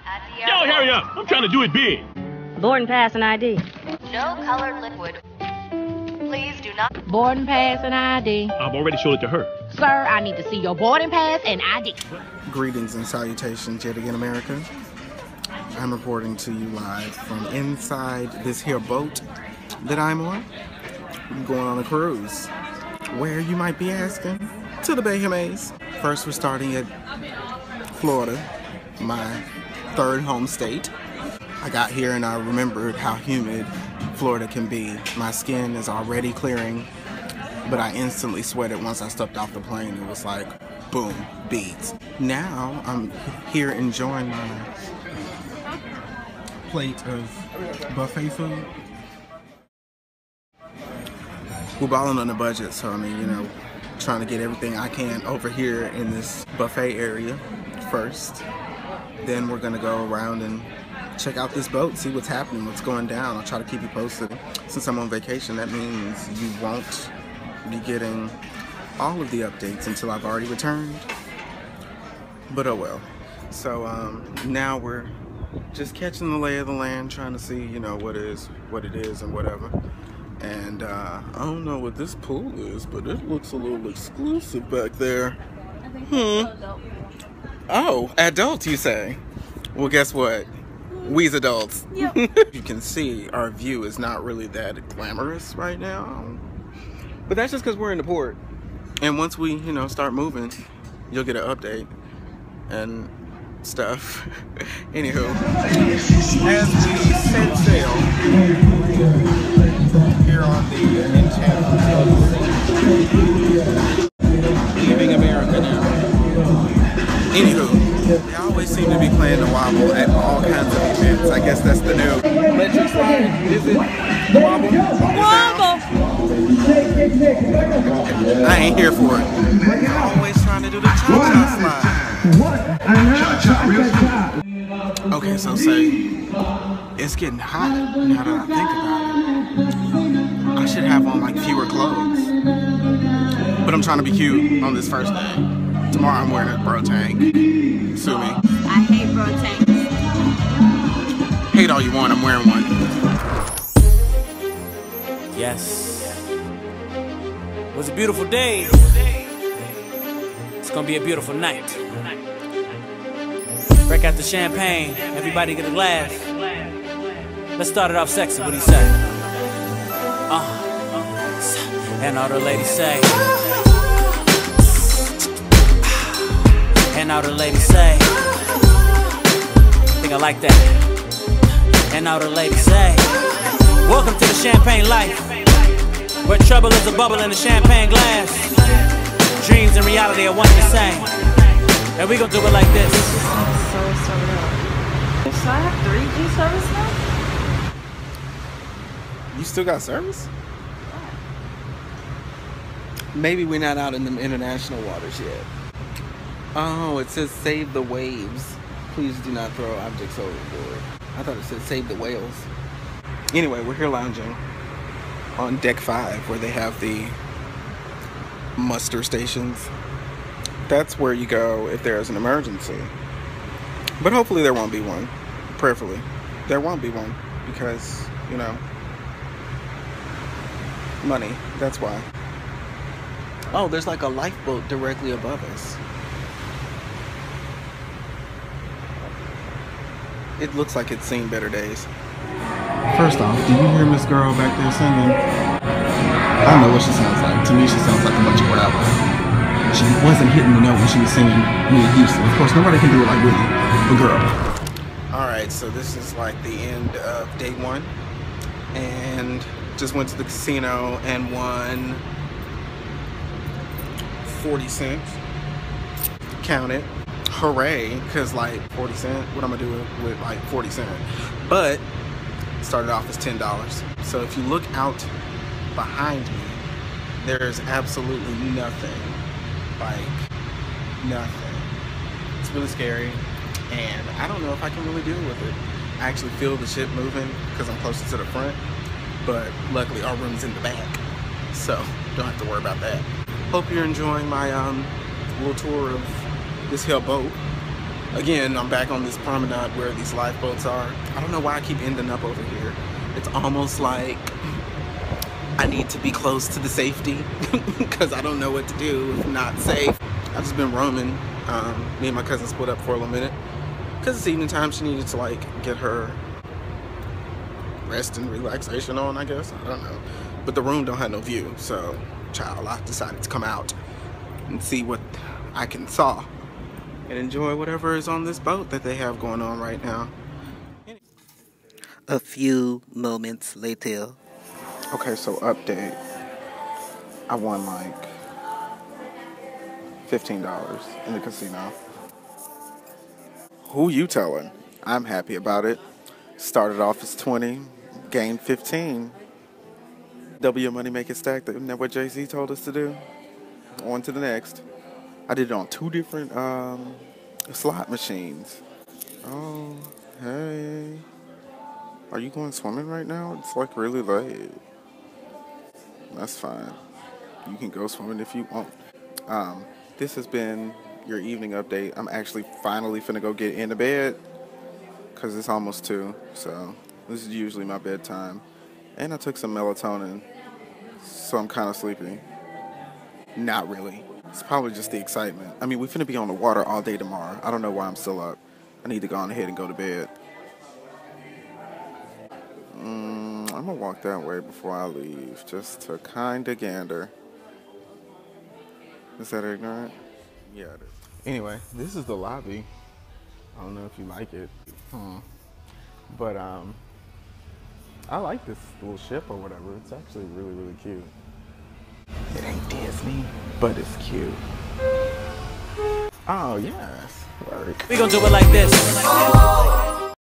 Yo, hurry up! I'm trying to do it big. Boarding pass and ID. No colored liquid. Please do not. Boarding pass and ID. I've already showed it to her. Sir, I need to see your boarding pass and ID. Greetings and salutations yet again, America. I'm reporting to you live from inside this here boat that I'm on. I'm going on a cruise. Where, you might be asking? To the Bahamas. First, we're starting at Florida, my third home state. I got here and I remembered how humid Florida can be. My skin is already clearing, but I instantly sweated once I stepped off the plane. It was like, boom, beads. Now I'm here enjoying my plate of buffet food. We're balling on a budget, so I mean, you know, trying to get everything I can over here in this buffet area first. Then we're gonna go around and check out this boat, see what's happening, what's going down. I'll try to keep you posted. Since I'm on vacation, that means you won't be getting all of the updates until I've already returned. But oh well. So now we're just catching the lay of the land, trying to see, you know, what it is and whatever. And I don't know what this pool is, but it looks a little exclusive back there. Oh, adult, you say? Well, guess what? We's adults. Yep. You can see our view is not really that glamorous right now. But that's just because we're in the port. And once we, you know, start moving, you'll get an update and stuff. Anywho, as we set sail here on the leaving America now. Anywho, they always seem to be playing the wobble at all kinds of events. I guess that's the new electric slide. Is it the wobble? Wobble! I ain't here for it. They're always trying to do the cha-cha slide. Okay, so say it's getting hot now that I think about it. I should have on like fewer clothes. But I'm trying to be cute on this first day. Tomorrow I'm wearing a bro tank. Sue me. I hate bro tanks. Hate all you want, I'm wearing one. Yes. It was a beautiful day. It's gonna be a beautiful night. Break out the champagne. Everybody get a glass. Let's start it off sexy. What do you say? And all the ladies say. And all the ladies say. I think I like that. And all the ladies say. Welcome to the champagne life, where trouble is a bubble in a champagne glass. Dreams and reality are one and the same. And we gonna do it like this. So I have 3G service now? You still got service? Maybe we're not out in the international waters yet. Oh, it says save the waves. Please do not throw objects overboard. I thought it said save the whales. Anyway, we're here lounging on deck 5 where they have the muster stations. That's where you go if there's an emergency. But hopefully there won't be one. Prayerfully. There won't be one because, you know, money. That's why. Oh, there's like a lifeboat directly above us. It looks like it's seen better days. First off, do you hear Miss Girl back there singing? I don't know what she sounds like. To me, she sounds like a bunch of gravel. She wasn't hitting the note when she was singing Whitney Houston. Of course, nobody can do it like Whitney, the girl. Alright, so this is like the end of day 1. And just went to the casino and won 40 cents. Count it. Hooray, because like 40 cents, what I'm gonna do with like 40 cents? But started off as $10. So if you look out behind me, there's absolutely nothing, like nothing. It's really scary, and I don't know if I can really deal with it. I actually feel the ship moving because I'm closer to the front, but luckily our room's in the back, so don't have to worry about that. Hope you're enjoying my little tour of this here boat. Again, I'm back on this promenade where these lifeboats are. I don't know why I keep ending up over here. It's almost like I need to be close to the safety because I don't know what to do if not safe. I've just been roaming. Me and my cousin split up for a little minute because it's evening time. She needed to like get her rest and relaxation on, I guess. I don't know. But the room don't have no view, so child, I decided to come out and see what I can saw and enjoy whatever is on this boat that they have going on right now. A few moments later. Okay, so update. I won like $15 in the casino. Who you telling? I'm happy about it. Started off as 20, gained 15. Double your money, make it stack. Isn't that what Jay-Z told us to do? On to the next. I did it on 2 different slot machines. Oh, hey. Are you going swimming right now? It's like really late. That's fine. You can go swimming if you want. This has been your evening update. I'm actually finally finna go get into bed because it's almost 2. So this is usually my bedtime. And I took some melatonin, so I'm kind of sleepy. Not really. It's probably just the excitement. I mean, we're finna be on the water all day tomorrow. I don't know why I'm still up. I need to go on ahead and go to bed. I'm gonna walk that way before I leave, just to kinda gander. Is that ignorant? Yeah, it is. Anyway, this is the lobby. I don't know if you like it. But I like this little ship or whatever. It's actually really, really cute. It ain't Disney, but it's cute. Oh yes, work. We gonna do it like this.